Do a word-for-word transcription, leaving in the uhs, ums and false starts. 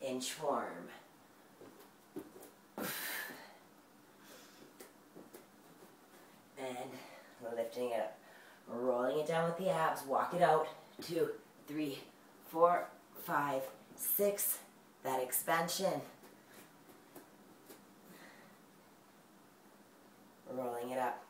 inchworm. And lifting it up, rolling it down with the abs, walk it out, two, three, four, five, six, that expansion. Rolling it up.